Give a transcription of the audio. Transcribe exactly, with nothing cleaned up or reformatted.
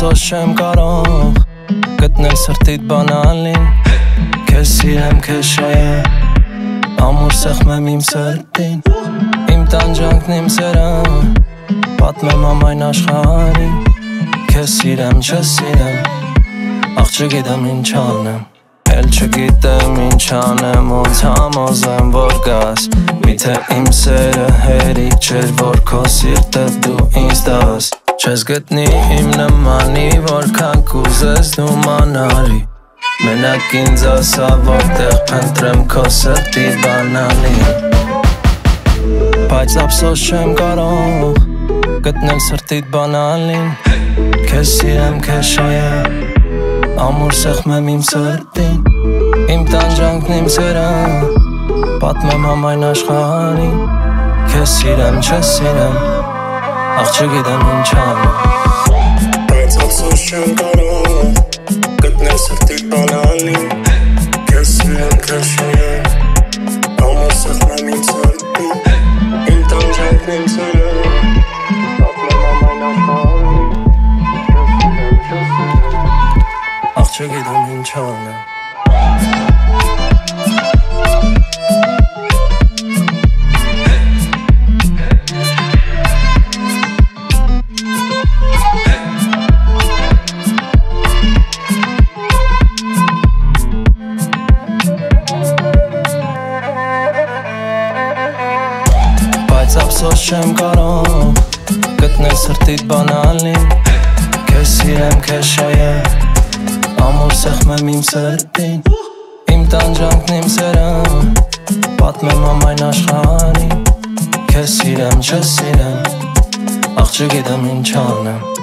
ափսոս չեմ կարող գտնել սրտիդ բանալին Քեզ սիրեմ, քեզ շոյեմ Ամուր սեղմեմ իմ սրտին Իմ տանջանքն իմ սերը Պատմեմ ամայն աշխարհին Քեզ սիրեմ, չես սիրեմ Աղ չգիտեմ ինչ անեմ Էլ չգիտեմ ինչ անեմ Ոնց համոզեմ որ գաս Միթե իմ սերը հերիք չէր Որ քո սիրտը դու ինձ տաս Չես գտնի իմ նմանի Որքան կուզես դու մանարի Մենակ ինձ ասա որտեղ փնտրեմ Քո սրտի բանալի Բայց ափսոս չեմ կարող Գտնել սրտիդ բանալին Քեզ սիրեմ, քեզ շոյեմ Ամուր սեղմեմ իմ սրտին Իմ տանջանքն իմ սերը Պատմեմ ամայն աշխարհին Քեզ սիրեմ, չես սիրեմ Աղ չգիտեմ ինչ անեմ Բայց ափսոս չեմ կարող Գտնել սրտիդ բանալին Քեզ սիրեմ, քեզ շոյեմ Ամուր սեղմեմ իմ սրտին Իմ տանջանքն իմ սերը Պատմեմ ամայն աշխարհին Աղ չգիտեմ ինչ անեմ Բայց ափսոս չեմ կարող Գտնել սրտիդ բանալին Քեզ սիրեմ, քեզ շոյեմ Ամուր սեղմեմ իմ սրտին Իմ տանջանքն իմ սերը Պատմեմ ամայն աշխարհին Քեզ սիրեմ, չես սիրեմ Աղ չգիտեմ ինչ անեմ